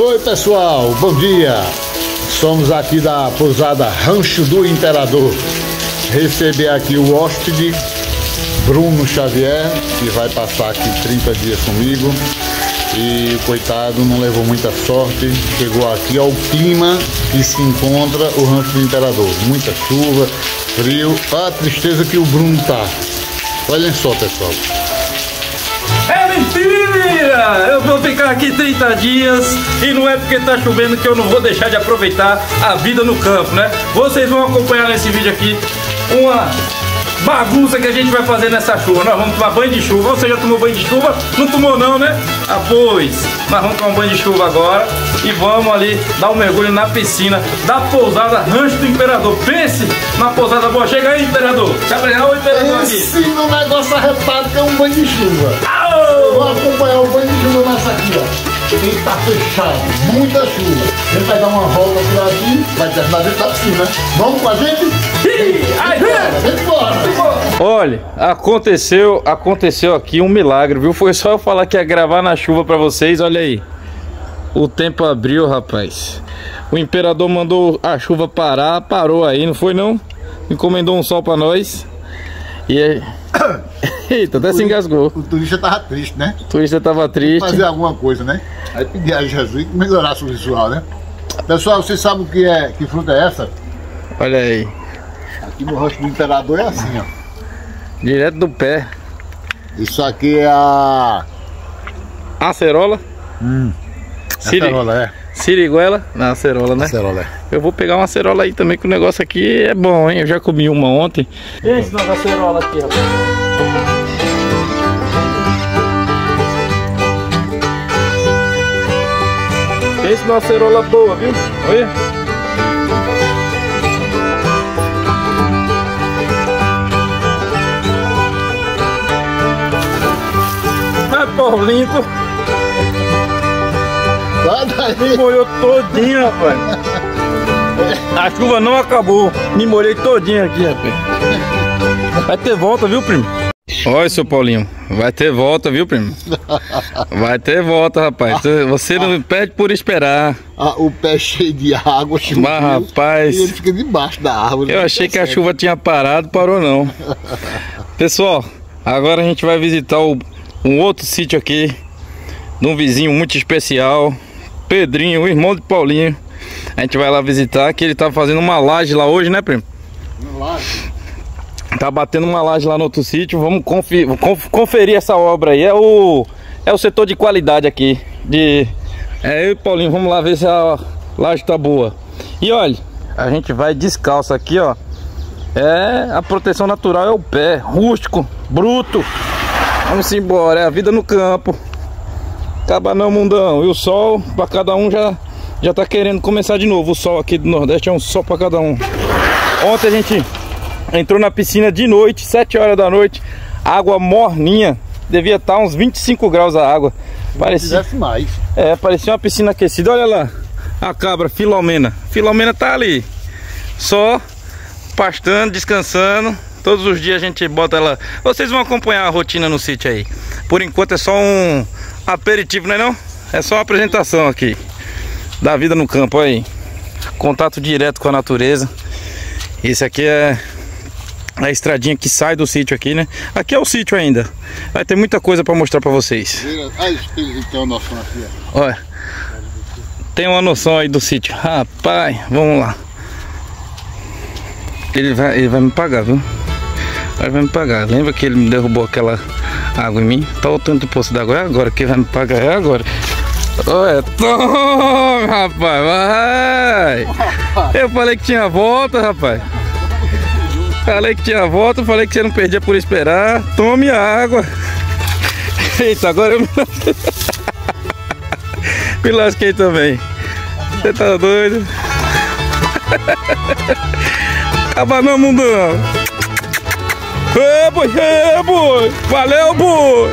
Oi pessoal, bom dia. Somos aqui da pousada Rancho do Imperador. Receber aqui o hóspede Bruno Xavier, que vai passar aqui 30 dias comigo. E o coitado não levou muita sorte. Chegou aqui ao clima que se encontra o Rancho do Imperador. Muita chuva, frio, a tristeza que o Bruno tá. Olhem só, pessoal. É mentira! Eu vou ficar aqui 30 dias e não é porque tá chovendo que eu não vou deixar de aproveitar a vida no campo, né? Vocês vão acompanhar nesse vídeo aqui uma bagunça que a gente vai fazer nessa chuva. Nós vamos tomar banho de chuva. Você já tomou banho de chuva? Não tomou não, né? Ah, pois. Nós vamos tomar um banho de chuva agora e vamos ali dar um mergulho na piscina da pousada Rancho do Imperador. Pense na pousada boa. Chega aí, Imperador. Gabriel, o Imperador aqui. Ensina um negócio arretado que é um banho de chuva. Vou acompanhar o banho de chuva nessa aqui, ó. Ele tá fechado, muita chuva. A gente vai dar uma volta por aqui, vai terminar dentro da piscina. Vamos com a gente? Vem embora! Olha, aconteceu aqui um milagre, viu? Foi só eu falar que ia gravar na chuva pra vocês, olha aí. O tempo abriu, rapaz. O Imperador mandou a chuva parar, parou aí, não foi não? Encomendou um sol pra nós. E aí... Eita, até se engasgou. O turista tava triste, né? O turista tava triste. Fazer alguma coisa, né? Aí pedir a Jesus que melhorasse o visual, né? Pessoal, vocês sabem que fruta é essa? Olha aí. Aqui no Rancho do Imperador é assim, ó. Direto do pé. Isso aqui é a... Acerola? Acerola, é. Siriguela? Não, acerola, né? Acerola, é. Eu vou pegar uma acerola aí também, que o negócio aqui é bom, hein? Eu já comi uma ontem. Esse nosso acerola aqui, rapaz. Esse nosso acerola boa, viu? Olha. Ai, Paulinho. Me molhou todinho, rapaz. A chuva não acabou. Me molhei todinho aqui, rapaz. Vai ter volta, viu, primo? Olha, seu Paulinho. Vai ter volta, viu, primo? Vai ter volta, rapaz. Você não perde por esperar. O pé cheio de água, mas, rapaz, e ele fica debaixo da árvore. Eu achei que a chuva tinha parado, parou não. Pessoal, agora a gente vai visitar um outro sítio aqui, de um vizinho muito especial, Pedrinho, o irmão de Paulinho. A gente vai lá visitar, que ele tá fazendo uma laje lá hoje, né, primo? Uma laje? Tá batendo uma laje lá no outro sítio. Vamos conferir essa obra aí. É o setor de qualidade aqui. Eu e Paulinho, vamos lá ver se a laje tá boa. E olha, a gente vai descalço aqui, ó. A proteção natural é o pé, rústico, bruto. Vamos embora, é a vida no campo. Acaba não, mundão. E o sol, pra cada um já tá querendo começar de novo. O sol aqui do Nordeste é um sol pra cada um. Ontem a gente entrou na piscina de noite, 7 horas da noite. Água morninha. Devia estar uns 25 graus a água. Parecia mais. Parecia uma piscina aquecida. Olha lá, a cabra Filomena. Filomena tá ali, só pastando, descansando. Todos os dias a gente bota ela. Vocês vão acompanhar a rotina no sítio aí. Por enquanto é só um aperitivo, não é não? É só uma apresentação aqui da vida no campo, olha aí. Contato direto com a natureza. Esse aqui é a estradinha que sai do sítio aqui, né? Aqui é o sítio ainda. Vai ter muita coisa para mostrar para vocês. Tem uma noção aqui, ó. Olha, tem uma noção aí do sítio. Rapaz, vamos lá. Ele vai me pagar, viu? Ele vai me pagar. Lembra que ele me derrubou aquela água em mim? Tá o tanto do poço d'água. É agora. Quem vai me pagar é agora. Olha, toma, rapaz, vai. Eu falei que tinha volta, rapaz. Falei que tinha volta, falei que você não perdia por esperar. Tome a água. Eita, agora eu me lasquei também. Você tá doido? Acaba não, mundão. Boi. Valeu, boi.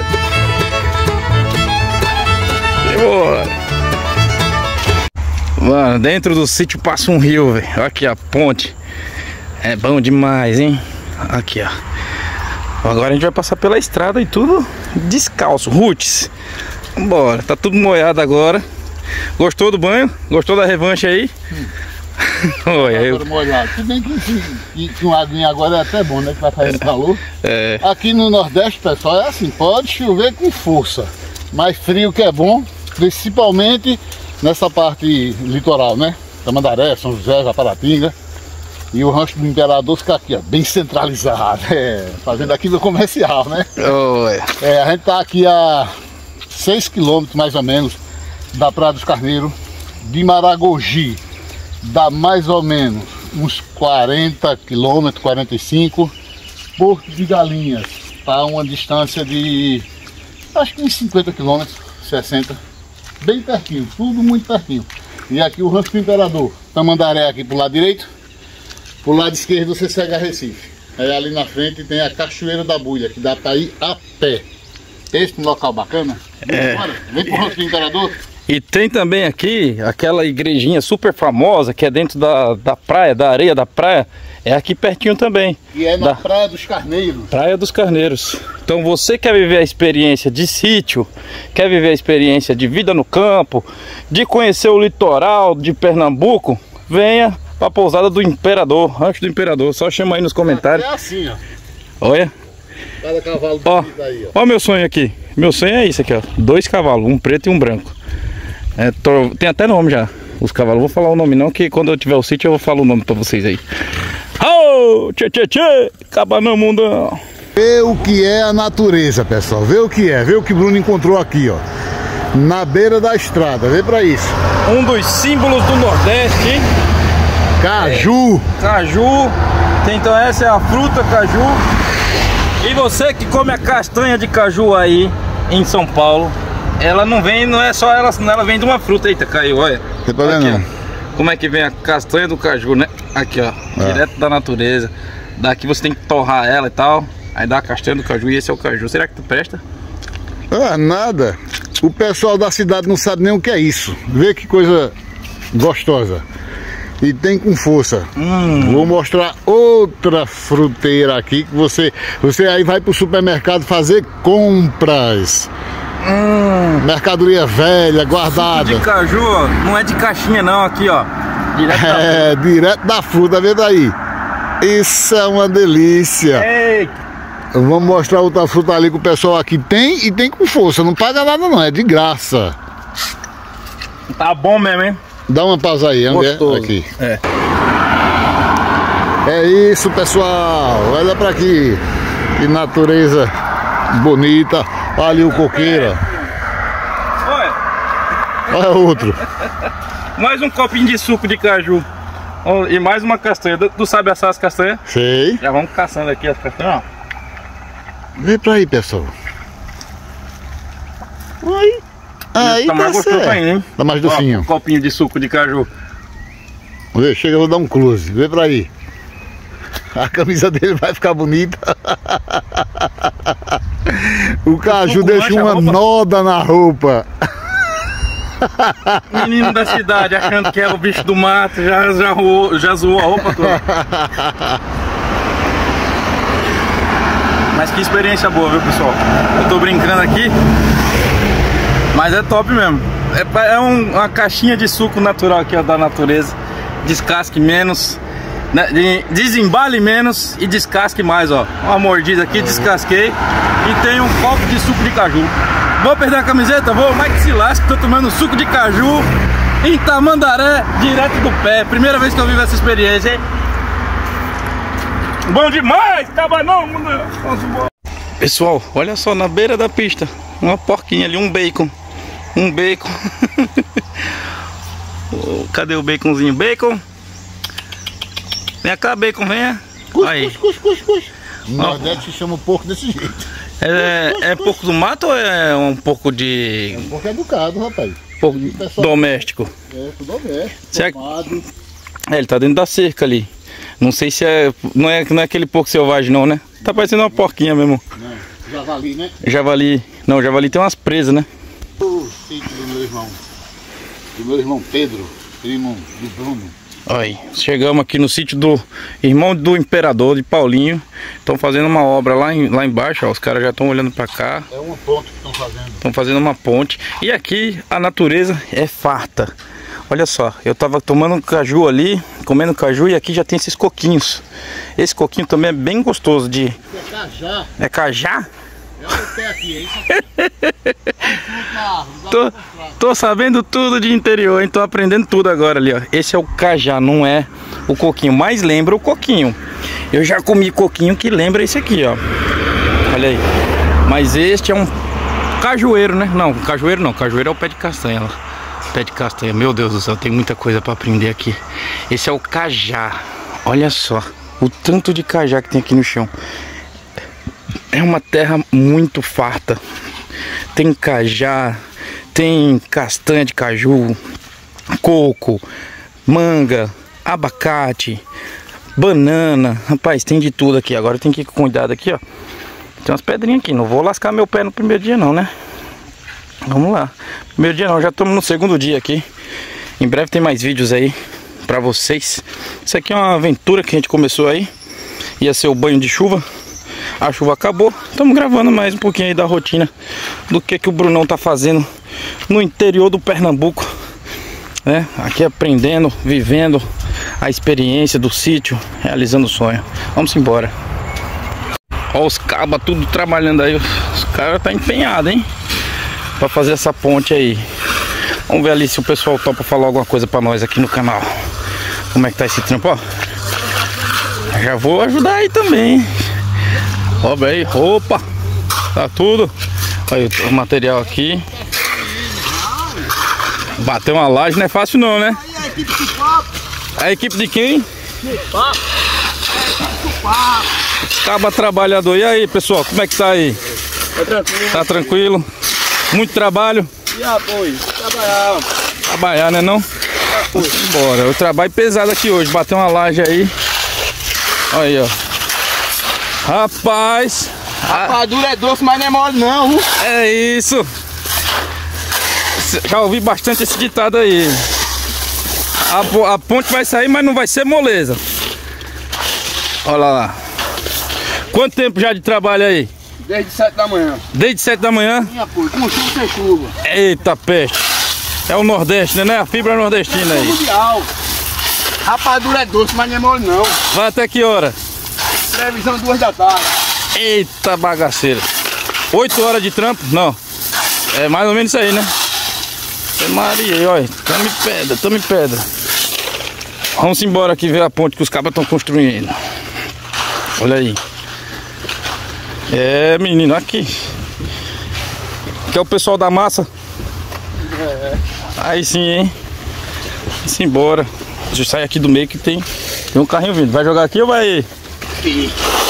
Mano, dentro do sítio passa um rio, velho. Olha aqui a ponte. É bom demais, hein? Aqui, ó. Agora a gente vai passar pela estrada e tudo descalço, roots. Vambora, tá tudo molhado agora. Gostou do banho? Gostou da revanche aí? Olha, molhado. Se bem que um aguinho agora é até bom, né? Que vai fazendo calor. É. Aqui no Nordeste, pessoal, é assim, pode chover com força, mas frio que é bom, principalmente nessa parte litoral, né? Tamandaré, São José, Japaratinga. E o Rancho do Imperador fica aqui, ó, bem centralizado, fazendo aqui no comercial, né? A gente tá aqui a 6 km mais ou menos da Praia dos Carneiros, de Maragogi, dá mais ou menos uns 40 km, 45. Porto de Galinhas, tá a uma distância de, acho que uns 50 km, 60, bem pertinho, tudo muito pertinho. E aqui o Rancho do Imperador, Tamandaré aqui pro lado direito. Pro lado esquerdo você segue a Recife. Aí ali na frente tem a Cachoeira da Bulha, que dá para ir a pé. Esse local bacana. Vem pro Rancho do Imperador. E tem também aqui aquela igrejinha super famosa que é dentro da praia, da areia da praia. É aqui pertinho também. E é na Praia dos Carneiros. Praia dos Carneiros. Então você quer viver a experiência de sítio, quer viver a experiência de vida no campo, de conhecer o litoral de Pernambuco, venha pra Pousada do Imperador, Rancho do Imperador. Só chama aí nos comentários. É assim, ó. Olha. Cada cavalo aí, ó. Ó meu sonho aqui. Meu sonho é isso aqui, ó. 2 cavalos, um preto e um branco. Tem até nome já. Os cavalos, vou falar o nome não, que quando eu tiver o sítio eu vou falar o nome pra vocês aí. Oh, tchê, tchê, tchê. Cabanão mundão. Vê o que é a natureza, pessoal. Vê o que é. Vê o que o Bruno encontrou aqui, ó. Na beira da estrada. Vê pra isso. Um dos símbolos do Nordeste, hein? Caju. Caju. Então essa é a fruta caju. E você que come a castanha de caju aí em São Paulo, ela não vem, não é só ela, ela vem de uma fruta. Eita, caiu, olha. Tem problema não. Como é que vem a castanha do caju, né? Aqui, ó, direto da natureza. Daqui você tem que torrar ela e tal. Aí dá a castanha do caju e esse é o caju. Será que tu presta? Ah, nada. O pessoal da cidade não sabe nem o que é isso. Vê que coisa gostosa. E tem com força. Vou mostrar outra fruteira aqui que você aí vai pro supermercado fazer compras. Mercadoria velha, guardada. Suco de caju, ó, não é de caixinha não, aqui ó. Direto direto da fruta, vê daí. Isso é uma delícia. Ei. Vamos mostrar outra fruta ali que o pessoal aqui tem e tem com força. Não paga nada não, é de graça. Tá bom mesmo, hein? Dá uma pausa aí, gostoso. Aqui. É isso, pessoal. Olha pra aqui. Que natureza bonita. Olha ali o coqueiro. Olha outro. Mais um copinho de suco de caju. E mais uma castanha. Tu sabe assar as castanhas? Sei. Já vamos caçando aqui as castanhas, ó. Vem pra aí, pessoal. Oi. Aí tá mais gostoso ainda, hein? Tá mais docinho. Um copinho de suco de caju. Vamos ver, chega, eu vou dar um close. Vê pra aí. A camisa dele vai ficar bonita. O caju deixa uma noda na roupa. Menino da cidade achando que é o bicho do mato, já zoou a roupa toda. Mas que experiência boa, viu, pessoal? Eu tô brincando aqui, mas é top mesmo. É uma caixinha de suco natural aqui, ó, da natureza. Descasque menos, né? Desembale menos e descasque mais, ó. Uma mordida aqui, descasquei. E tem um copo de suco de caju. Vou perder a camiseta? Vou, mas que se lasque, tô tomando suco de caju em Tamandaré, direto do pé. Primeira vez que eu vivo essa experiência, hein? Bom demais, cabanão! Pessoal, olha só, na beira da pista, uma porquinha ali, um bacon. Um bacon. Cadê o baconzinho? Bacon. Vem cá, bacon, venha. Cus. No Nordeste se chama um porco desse jeito. É porco do mato ou é um porco de... É um porco educado, rapaz. Porco doméstico. É, doméstico. Ele tá dentro da cerca ali. Não sei se é... Não é aquele porco selvagem não, né? Tá parecendo uma porquinha mesmo. Não, javali, né? Javali. Não, javali tem umas presas, né? O sítio do meu irmão. Do meu irmão Pedro, primo do Bruno. Aí, chegamos aqui no sítio do irmão do imperador, de Paulinho. Estão fazendo uma obra lá embaixo, ó. Os caras já estão olhando pra cá. É uma ponte que estão fazendo. Estão fazendo uma ponte. E aqui a natureza é farta. Olha só, eu tava tomando um caju ali, comendo caju, e aqui já tem esses coquinhos. Esse coquinho também é bem gostoso de... É cajá. É cajá? Olha o pé aqui, é isso aqui. Tô sabendo tudo de interior, hein? Tô aprendendo tudo agora ali, ó. Esse é o cajá, não é o coquinho, mas lembra o coquinho. Eu já comi coquinho que lembra esse aqui, ó. Olha aí. Mas este é um cajueiro, né? Não, cajueiro não. Cajueiro é o pé de castanha lá. Pé de castanha. Meu Deus do céu, tem muita coisa pra aprender aqui. Esse é o cajá. Olha só o tanto de cajá que tem aqui no chão. É uma terra muito farta. Tem cajá, tem castanha de caju, coco, manga, abacate, banana. Rapaz, tem de tudo aqui. Agora tem que ir com cuidado aqui, ó. Tem umas pedrinhas aqui. Não vou lascar meu pé no primeiro dia não, né? Vamos lá. Primeiro dia não, já estamos no segundo dia aqui. Em breve tem mais vídeos aí pra vocês. Isso aqui é uma aventura que a gente começou aí. Ia ser o banho de chuva. A chuva acabou. Estamos gravando mais um pouquinho aí da rotina do que o Brunão tá fazendo no interior do Pernambuco, né? Aqui aprendendo, vivendo a experiência do sítio, realizando o sonho. Vamos embora. Ó os cabas tudo trabalhando aí. Os caras tá empenhado, hein? Pra fazer essa ponte aí. Vamos ver ali se o pessoal topa falar alguma coisa pra nós aqui no canal. Como é que tá esse trampo, ó. Já vou ajudar aí também. Ó, aí. Opa! Tá tudo. Olha o material aqui. Bater uma laje não é fácil não, né? A equipe de quem? Acaba trabalhador. E aí, pessoal, como é que tá aí? Tá tranquilo. Tá tranquilo? Muito trabalho? E apoio? Trabalhar. Trabalhar, né não? Bora. O trabalho pesado aqui hoje. Bater uma laje aí. Olha aí, ó. Rapaz. Rapadura é doce, mas não é mole não. É isso. Já ouvi bastante esse ditado aí. A ponte vai sair, mas não vai ser moleza. Olha lá. Quanto tempo já de trabalho aí? Desde 7 da manhã. Desde 7 da manhã? Sim, apoio. Com chuva sem chuva. Eita peste. É o Nordeste, né? A fibra nordestina aí. Mundial. Rapadura é doce, mas não é mole não. Vai até que hora? Previsão 2 da tarde. Eita bagaceira. 8 horas de trampo? Não. É mais ou menos isso aí, né? É Maria, olha. Tamo em pedra. Vamos embora aqui ver a ponte que os cabas estão construindo. Olha aí. É, menino, aqui. Aqui é o pessoal da massa. Aí sim, hein? Vamos embora. Deixa eu sair aqui do meio que tem um carrinho vindo. Vai jogar aqui ou vai? Sim.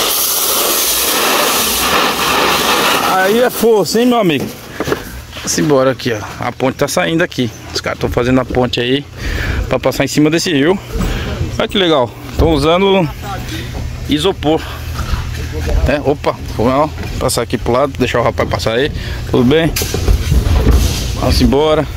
Aí é força, hein, meu amigo? Vamos embora aqui, ó. A ponte tá saindo aqui. Os caras estão fazendo a ponte aí pra passar em cima desse rio. Olha que legal. Estão usando isopor. É, opa, vamos passar aqui pro lado, deixar o rapaz passar aí. Tudo bem? Vamos embora.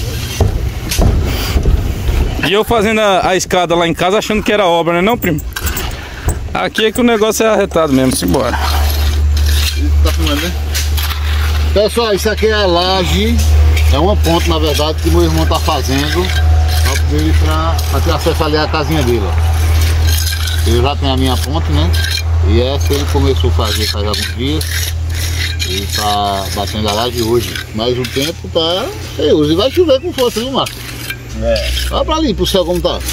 E eu fazendo a escada lá em casa achando que era obra, né não, primo? Aqui é que o negócio é arretado mesmo, simbora. Tá filmando, né? Pessoal, isso aqui é a laje. É uma ponte, na verdade, que meu irmão tá fazendo pra ter acesso ali à casinha dele, ó. Eu já tenho a minha ponte, né? E essa ele começou a fazer faz alguns dias. Ele tá batendo a laje hoje. Mas o tempo tá feioso. E vai chover com força, viu, Marcos? É. Olha pra ali, pro céu como tá.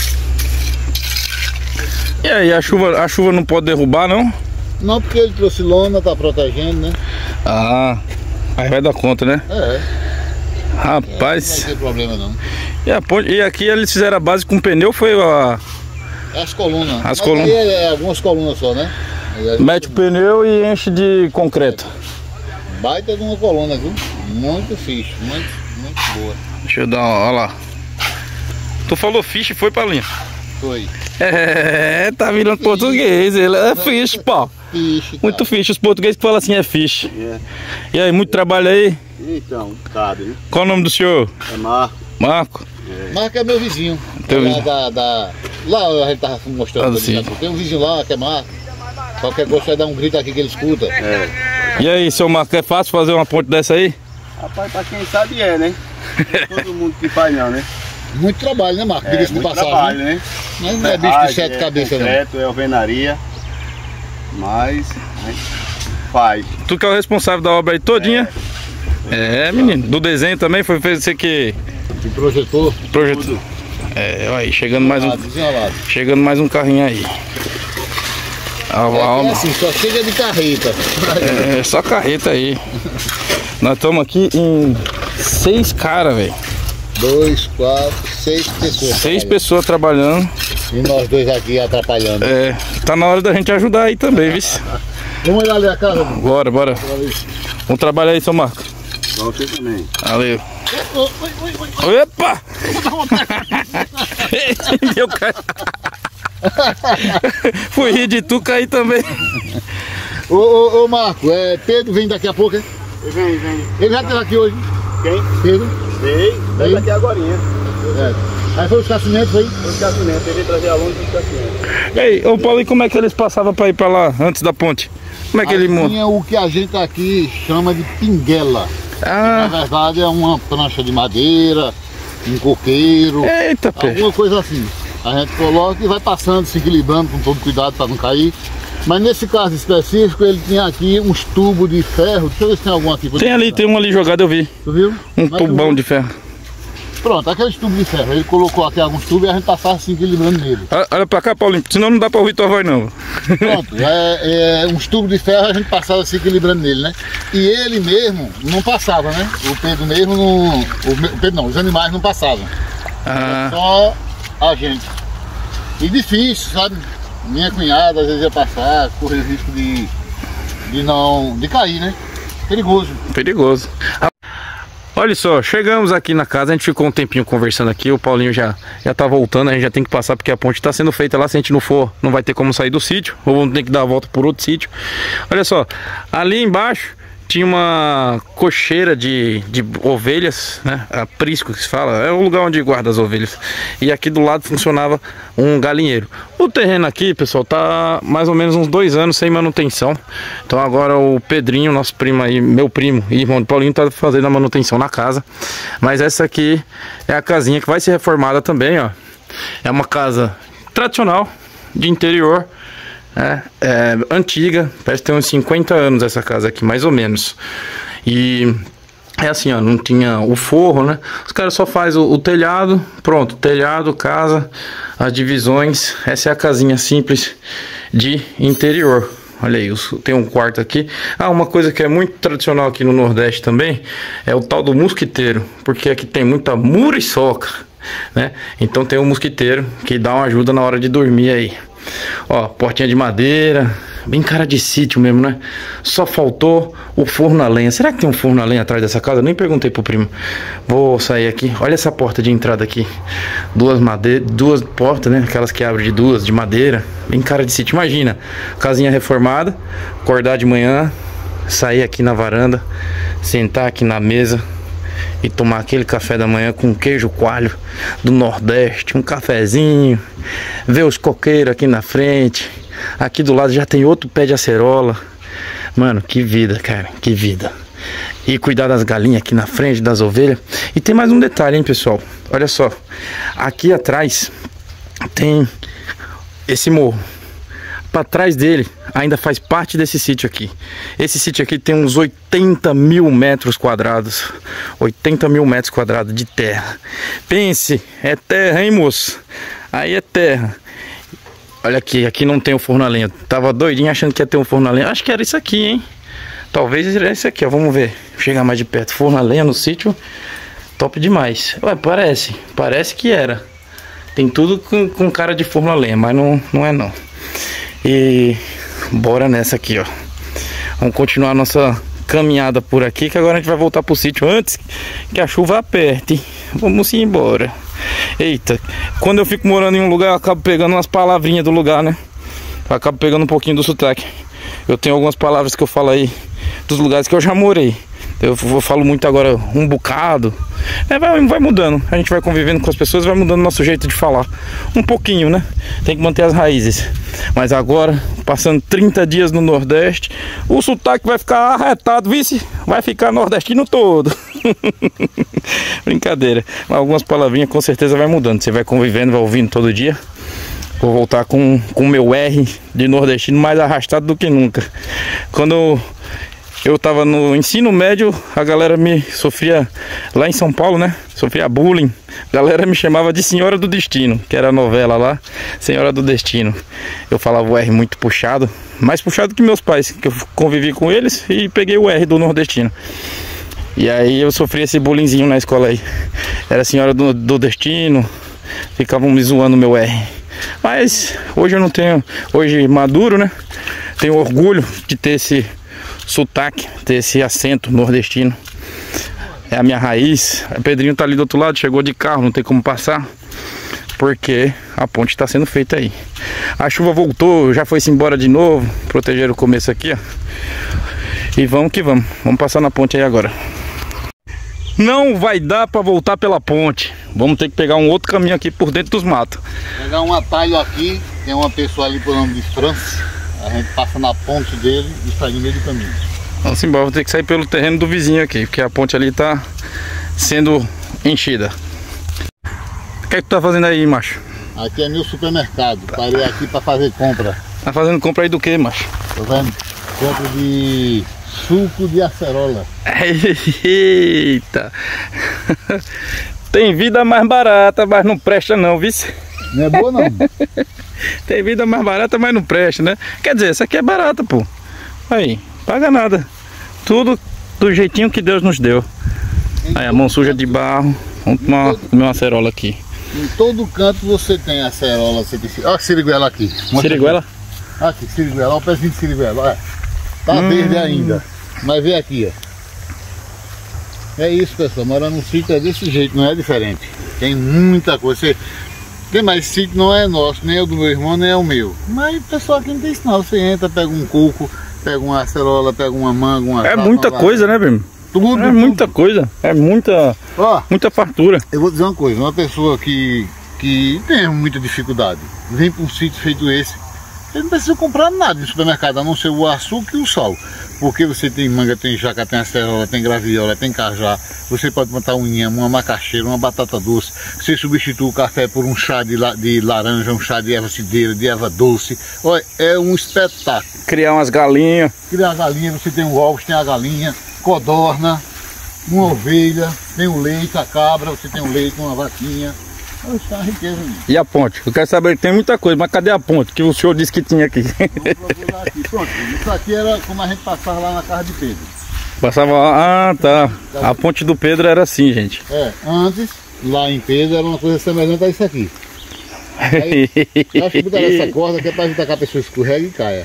E aí, a chuva não pode derrubar, não? Não, porque ele trouxe lona, tá protegendo, né? Ah, aí vai dar conta, né? É. Rapaz. Não vai ter problema não. E aqui eles fizeram a base com pneu, foi a... As colunas. As colunas. Aí é algumas colunas só, né? Mete o pneu e enche de concreto. Baita de uma coluna, viu? Muito fixe, muito boa. Deixa eu dar uma, olha lá. Tu falou fish e foi pra linha. Foi. É, tá virando português, ele é fish, pô. Fish, Muito fish, os portugueses que falam assim é fish. É. E aí, muito trabalho aí? Então, cabe, né? Qual o nome do senhor? É Marco. Marco? Marco é meu vizinho. Lá a gente tava mostrando. Tem um vizinho lá que é Marco. Qualquer coisa vai dar um grito aqui que ele escuta. E aí, seu Marco, é fácil fazer uma ponte dessa aí? Rapaz, pra quem sabe né? Não é todo mundo que faz não, né? Muito trabalho, né, Marco? Muito trabalho, né? Mas não é bicho de 7 cabeças, não. É alvenaria, mas a gente faz. Tu que é o responsável da obra aí todinha? Menino. Do desenho também foi você que projetou? Projetou. Aí, chegando mais um carrinho aí. Assim, só chega de carreta. Só carreta aí. Nós estamos aqui em 6 caras, velho. 2, 4, 6 pessoas. 6 pessoas trabalhando. E nós dois aqui atrapalhando. Tá na hora da gente ajudar aí também, viu? Vamos olhar ali a casa? Bora. Vamos trabalhar aí, seu Marco. Você também. Valeu. Opa! Meu cara. Fui rir de tu, cair também. Ô Marco, Pedro vem daqui a pouco, hein? Vem. Ele já esteve aqui hoje. Quem? Pedro. Veio daqui agorinha. Aí foi buscar cimento, foi? Foi buscar cimento, ele veio trazer aluno e buscar cimento. Ei, ô Paulo, e como é que eles passavam pra ir pra lá, antes da ponte? Como é que ele monta? Tinha o que a gente aqui chama de pinguela. Na verdade é uma prancha de madeira, um coqueiro. Eita, alguma coisa assim. A gente coloca e vai passando, se equilibrando com todo cuidado para não cair. Mas nesse caso específico ele tinha aqui uns tubos de ferro. Deixa eu ver se tem algum aqui. Tem um ali jogado, eu vi. Tu viu? Um tubão de ferro. Pronto, aqueles tubos de ferro. Ele colocou aqui alguns tubos e a gente passava se equilibrando nele. Olha pra cá, Paulinho, senão não dá pra ouvir tua voz não. Pronto, uns tubos de ferro a gente passava se equilibrando nele, né? E ele mesmo não passava, né? O Pedro mesmo não... O Pedro não, os animais não passavam. Só a gente. E difícil, sabe? Minha cunhada às vezes ia passar, correr risco de cair, né? Perigoso. Olha só, chegamos aqui na casa, a gente ficou um tempinho conversando aqui, o Paulinho já tá voltando, a gente já tem que passar porque a ponte tá sendo feita lá, se a gente não for, não vai ter como sair do sítio, ou vamos ter que dar a volta por outro sítio. Olha só, ali embaixo tinha uma cocheira de ovelhas, né? Aprisco que se fala, é o lugar onde guarda as ovelhas. E aqui do lado funcionava um galinheiro. O terreno aqui, pessoal, tá mais ou menos uns 2 anos sem manutenção. Então agora o Pedrinho, nosso primo aí, meu primo e irmão do Paulinho, tá fazendo a manutenção na casa. Mas essa aqui é a casinha que vai ser reformada também, ó. É uma casa tradicional, de interior. Antiga, parece ter uns 50 anos essa casa aqui, mais ou menos. E é assim, ó, não tinha o forro, né? Os caras só fazem o telhado, pronto, telhado, casa, as divisões. Essa é a casinha simples de interior. Olha aí, tem um quarto aqui. Uma coisa que é muito tradicional aqui no Nordeste também é o tal do mosquiteiro, porque aqui tem muita muriçoca, né? Então tem um mosquiteiro que dá uma ajuda na hora de dormir aí. Ó, portinha de madeira, bem cara de sítio mesmo, né? Só faltou o forno a lenha. Será que tem um forno a lenha atrás dessa casa? Eu nem perguntei pro primo. Vou sair aqui. Olha essa porta de entrada aqui. Duas portas, né? Aquelas que abrem de duas, de madeira. Bem cara de sítio. Imagina, casinha reformada, acordar de manhã, sair aqui na varanda, sentar aqui na mesa e tomar aquele café da manhã com queijo coalho do Nordeste, um cafezinho, ver os coqueiros aqui na frente. Aqui do lado já tem outro pé de acerola. Mano, que vida, cara, que vida. E cuidar das galinhas aqui na frente, das ovelhas. E tem mais um detalhe, hein, pessoal. Olha só, aqui atrás tem esse morro. Para trás dele ainda faz parte desse sítio aqui. Esse sítio aqui tem uns 80 mil metros quadrados. 80 mil metros quadrados de terra. Pense, é terra, hein, moço? Aí é terra. Olha aqui, aqui não tem o forno a lenha. Tava doidinho achando que ia ter um forno a lenha. Acho que era isso aqui, hein? Talvez era isso aqui, ó. Vamos ver. Chegar mais de perto. Forno a lenha no sítio. Top demais. Ué, parece que era. Tem tudo com cara de forno a lenha, mas não é não. E bora nessa aqui, ó. Vamos continuar a nossa caminhada por aqui, que agora a gente vai voltar pro sítio antes que a chuva aperte. Vamos embora. Eita, quando eu fico morando em um lugar eu acabo pegando umas palavrinhas do lugar, né? Eu acabo pegando um pouquinho do sotaque. Eu tenho algumas palavras que eu falo aí dos lugares que eu já morei. Eu falo muito agora um bocado. Vai mudando. A gente vai convivendo com as pessoas, vai mudando nosso jeito de falar. Um pouquinho, né? Tem que manter as raízes. Mas agora, passando 30 dias no Nordeste, o sotaque vai ficar arretado, vice? Vai ficar nordestino todo. Brincadeira. Algumas palavrinhas com certeza vai mudando. Você vai convivendo, vai ouvindo todo dia. Vou voltar com o meu R de nordestino mais arrastado do que nunca. Quando eu tava no ensino médio, a galera me sofria lá em São Paulo, né? Sofria bullying. A galera me chamava de Senhora do Destino, que era a novela lá, Senhora do Destino. Eu falava o R muito puxado, mais puxado que meus pais, que eu convivi com eles e peguei o R do nordestino. E aí eu sofri esse bullyingzinho na escola aí. Era Senhora do Destino, ficavam me zoando meu R. Mas hoje eu não tenho, hoje maduro, né? Tenho orgulho de ter esse sotaque, ter esse acento nordestino. É a minha raiz. O Pedrinho tá ali do outro lado, chegou de carro, não tem como passar, porque a ponte está sendo feita aí. A chuva voltou, já foi-se embora de novo. Proteger o começo aqui, ó. E vamos que vamos. Vamos passar na ponte aí agora. Não vai dar para voltar pela ponte. Vamos ter que pegar um outro caminho aqui por dentro dos matos. Pegar um atalho aqui, tem uma pessoa ali por nome de França. A gente passa na ponte dele e sai no meio do caminho. Vamos embora, vou ter que sair pelo terreno do vizinho aqui, porque a ponte ali tá sendo enchida. O que é que tu tá fazendo aí, macho? Aqui é meu supermercado. Parei aqui para fazer compra. Tá fazendo compra aí do que, macho? Tô vendo? Compra de suco de acerola. Eita! Tem vida mais barata, mas não presta não, vice? Não é boa não? Tem vida mais barata, mas não presta, né? Quer dizer, essa aqui é barata, pô. Aí, paga nada. Tudo do jeitinho que Deus nos deu. Aí, a mão suja de barro. Vamos tomar uma acerola aqui. Em todo canto você tem acerola. Você tem... Olha a siriguela aqui. Siriguela? Aqui, siriguela. Olha o pezinho de siriguela. Olha. Tá verde ainda. Mas vem aqui, ó. É isso, pessoal. Morar num sítio é desse jeito, não é diferente. Tem muita coisa. Tem mais sítio, não é nosso, nem é o do meu irmão, nem é o meu. Mas o pessoal aqui não tem isso não. Você entra, pega um coco, pega uma acerola, pega uma manga, uma... É muita coisa, né, primo? Tudo. É muita coisa. É muita fartura. Eu vou dizer uma coisa. Uma pessoa que tem muita dificuldade, vem para um sítio feito esse, ele não precisa comprar nada no supermercado, a não ser o açúcar e o sal. Porque você tem manga, tem jaca, tem acerola, tem graviola, tem cajá. Você pode plantar um inhame, uma macaxeira, uma batata doce. Você substitui o café por um chá de laranja, um chá de erva cidreira, de erva doce. Olha, é um espetáculo. Criar umas galinhas. Criar uma galinha, você tem o ovos, tem a galinha, codorna, uma ovelha, tem o leite, a cabra, você tem o leite, uma vaquinha. Isso é uma riqueza, mesmo. E a ponte? Eu quero saber que tem muita coisa, mas cadê a ponte que o senhor disse que tinha aqui? Vamos procurar aqui. Pronto, isso aqui era como a gente passava lá na casa de Pedro. Passava lá, ah tá. A ponte do Pedro era assim, gente. É, antes, lá em Pedro era uma coisa semelhante a isso aqui. Aí, eu acho que botar essa corda que é para evitar que a pessoa escorregue e caia.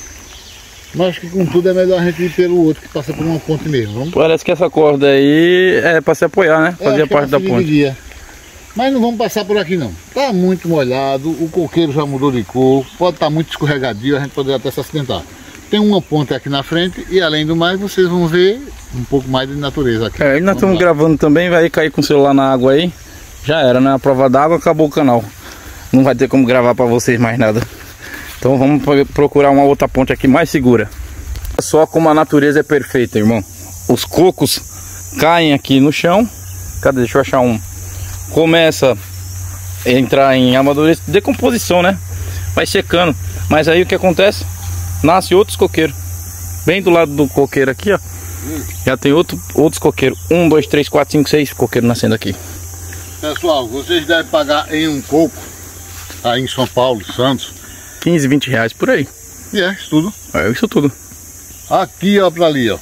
Mas acho que com tudo é melhor a gente ir pelo outro que passa por uma ponte mesmo. Vamos? Parece que essa corda aí é para se apoiar, né? Fazia parte da ponte. Mas não vamos passar por aqui não. Tá muito molhado, o coqueiro já mudou de cor, pode estar muito escorregadio, a gente poderia até se acidentar. Tem uma ponte aqui na frente e além do mais vocês vão ver um pouco mais de natureza aqui. É, e nós estamos gravando também, vai cair com o celular na água aí. Já era, né? A prova d'água, acabou o canal. Não vai ter como gravar para vocês mais nada. Então vamos procurar uma outra ponte aqui mais segura. Olha só como a natureza é perfeita, irmão. Os cocos caem aqui no chão. Cadê? Deixa eu achar um. Começa a entrar em amadurecimento, decomposição, né? Vai secando. Mas aí o que acontece? Nasce outros coqueiros. Bem do lado do coqueiro aqui, ó. Já tem outros coqueiros. 1, 2, 3, 4, 5, 6 coqueiros nascendo aqui. Pessoal, vocês devem pagar em um coco, aí em São Paulo, Santos, 15, 20 reais por aí. E é isso tudo. É isso tudo. Aqui, ó, pra ali, ó.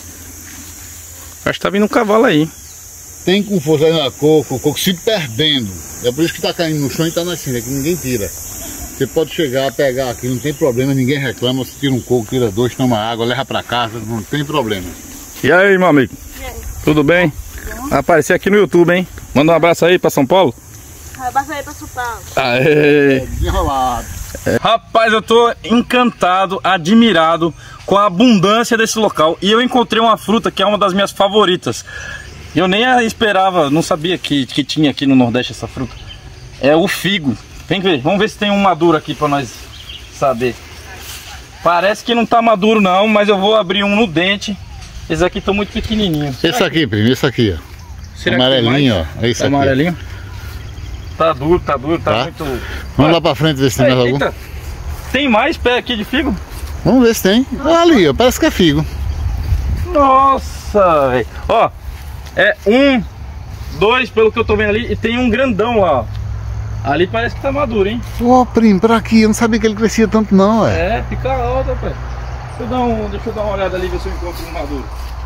Acho que tá vindo um cavalo aí. Tem com força aí na coco, o coco se perdendo. É por isso que tá caindo no chão e tá nascendo, é que ninguém tira. Você pode chegar, pegar aqui, não tem problema, ninguém reclama. Você tira um coco, tira dois, toma água, leva pra casa, não tem problema. E aí, meu amigo? E aí? Tudo bem? Vai aparecer aqui no YouTube, hein? Manda um abraço aí pra São Paulo. Abraço aí pra São Paulo. Aê! É desenrolado. Rapaz, eu tô encantado, admirado com a abundância desse local. E eu encontrei uma fruta que é uma das minhas favoritas. Eu nem esperava, não sabia que tinha aqui no Nordeste essa fruta. É o figo. Vem ver, vamos ver se tem um maduro aqui pra nós saber. Parece que não tá maduro não, mas eu vou abrir um no dente. Esses aqui estão muito pequenininhos. Esse aqui, primo, esse aqui, ó. Será amarelinho, ó. É isso aqui. Amarelinho? Tá duro, tá muito... Vamos lá pra frente ver se tem mais algum. Eita, tem mais pé aqui de figo? Vamos ver se tem. Olha ali, ó, parece que é figo. Nossa, velho. Ó, é 1, 2, pelo que eu tô vendo ali, e tem um grandão lá, ó. Ali parece que tá maduro, hein? Ó, primo, pra aqui, eu não sabia que ele crescia tanto não, é. É, fica alto, rapaz. Deixa eu dar uma olhada ali, ver se eu encontro um maduro.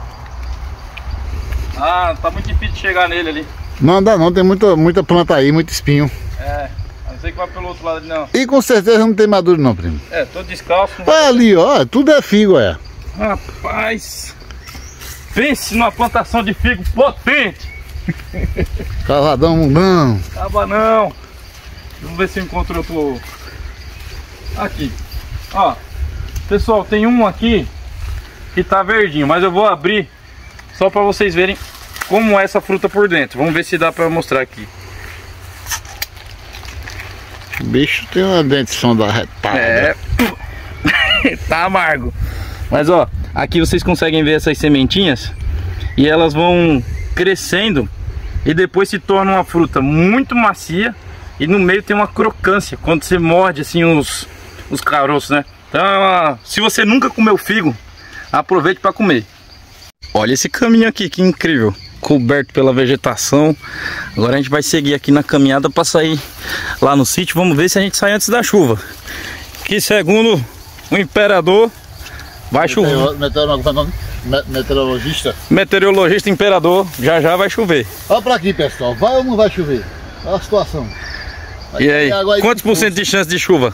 Ah, tá muito difícil de chegar nele ali. Não dá não, tem muita planta aí, muito espinho. É, a não ser que vai pelo outro lado ali, não. E com certeza não tem maduro não, primo. É, tô descalço. Olha ali, ó, tudo é figo, é. Rapaz, pense numa plantação de figo potente. Cavadão mundão. Tava não. Vamos ver se eu encontro outro. Aqui, ó. Pessoal, tem um aqui que tá verdinho, mas eu vou abrir só para vocês verem como é essa fruta por dentro. Vamos ver se dá para mostrar aqui. O bicho tem uma dentição da retada. É, tá amargo. Mas ó, aqui vocês conseguem ver essas sementinhas e elas vão crescendo e depois se torna uma fruta muito macia e no meio tem uma crocância quando você morde assim os caroços, né? Então, se você nunca comeu figo, aproveite para comer. Olha esse caminho aqui, que incrível, coberto pela vegetação. Agora a gente vai seguir aqui na caminhada para sair lá no sítio. Vamos ver se a gente sai antes da chuva, que segundo o imperador vai chover. Meteorologista imperador, já vai chover. Olha pra aqui, pessoal, vai ou não vai chover? Olha a situação. E aí, quantos por cento de chance de chuva?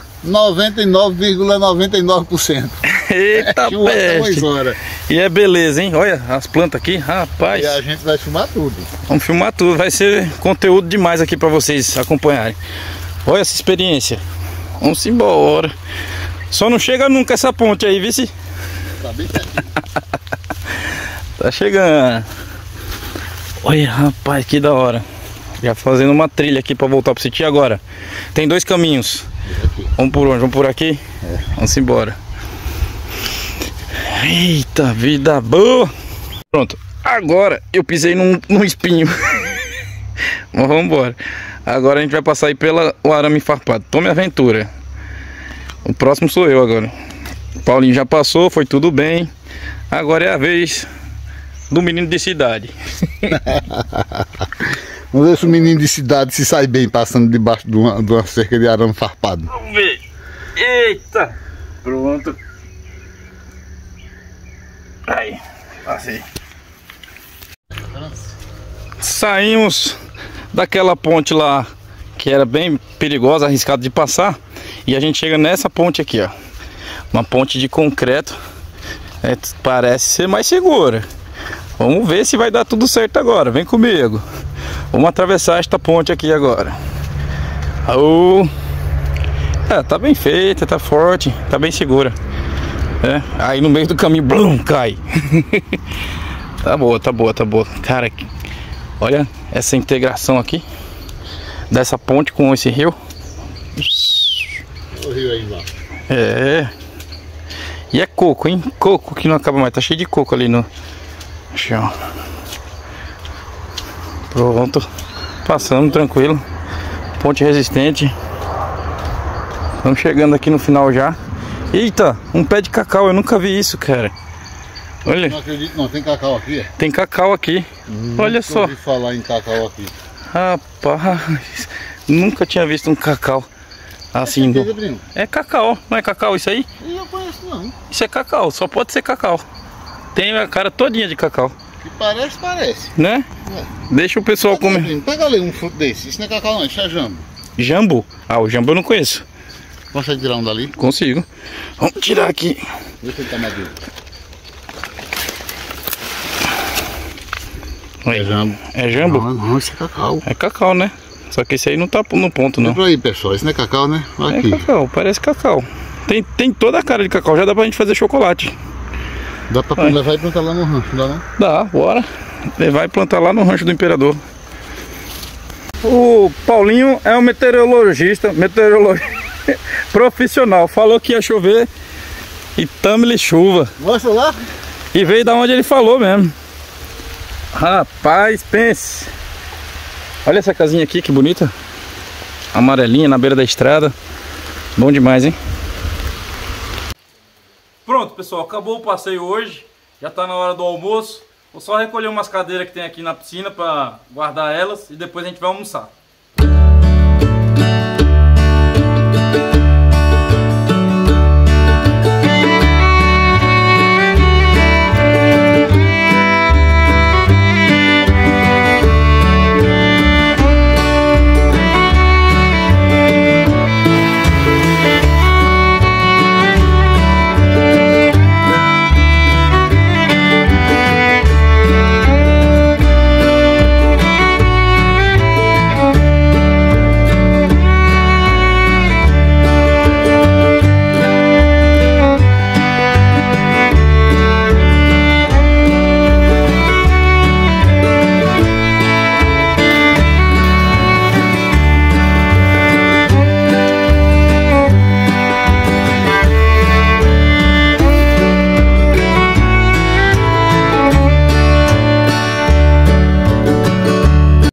99,99%. Eita, peste. E é beleza, hein? Olha as plantas aqui, rapaz. E a gente vai filmar tudo. Vamos filmar tudo, vai ser conteúdo demais aqui para vocês acompanharem. Olha essa experiência. Vamos embora. Só não chega nunca essa ponte aí, vice? Tá bem certinho. Tá chegando. Olha, rapaz, que da hora. Já fazendo uma trilha aqui para voltar pro sítio. Agora tem dois caminhos. Vamos por onde? Vamos por aqui? É. Vamos embora. Eita, vida boa. Pronto, agora eu pisei num espinho. Mas vamos embora. Agora a gente vai passar aí pelo arame farpado. Tome aventura. O próximo sou eu agora. O Paulinho já passou, foi tudo bem. Agora é a vez do menino de cidade. Vamos ver se o menino de cidade se sai bem passando debaixo de uma cerca de arame farpado. Vamos ver. Eita. Pronto. Aí, passei. Saímos daquela ponte lá que era bem perigosa, arriscado de passar. E a gente chega nessa ponte aqui, ó. Uma ponte de concreto. Parece ser mais segura. Vamos ver se vai dar tudo certo agora. Vem comigo. Vamos atravessar esta ponte aqui agora. Tá bem feita, tá forte, tá bem segura. Aí no meio do caminho, blum, cai. Tá boa, tá boa, tá boa. Cara, olha essa integração aqui dessa ponte com esse rio. O rio aí embaixo. E é coco, hein? Coco que não acaba mais. Tá cheio de coco ali no chão. Pronto. Passando tranquilo. Ponte resistente. Estamos chegando aqui no final já. Eita, um pé de cacau. Eu nunca vi isso, cara. Olha. Não acredito, não. Tem cacau aqui? Tem cacau aqui. Olha só. Ouvi falar em cacau aqui. Rapaz, nunca tinha visto um cacau assim. É cacau, não é cacau isso aí? Eu não conheço não. Isso é cacau, só pode ser cacau. Tem a cara todinha de cacau. Que parece. Né? É. Deixa o pessoal comer. Pega ali um fruto desse. Isso não é cacau não, isso é jambo. Jambo? Ah, o jambo eu não conheço. Consegue tirar um dali? Consigo. Vamos tirar aqui. Vê se ele tá maduro. É jambo? É jambo? Não, isso é cacau. É cacau, né? Só que esse aí não tá no ponto, não. Olha aí, pessoal, esse não é cacau, né? Olha aqui. É cacau, parece cacau. Tem toda a cara de cacau, já dá pra gente fazer chocolate. Dá pra levar e plantar lá no rancho, dá não? Dá, bora. Levar e plantar lá no rancho do Imperador. O Paulinho é um meteorologista profissional. Falou que ia chover e tamo-lhe chuva. Mostra lá. E veio da onde ele falou mesmo. Rapaz, pense. Olha essa casinha aqui, que bonita. Amarelinha na beira da estrada. Bom demais, hein? Pronto, pessoal, acabou o passeio hoje. Já tá na hora do almoço. Vou só recolher umas cadeiras que tem aqui na piscina para guardar elas e depois a gente vai almoçar.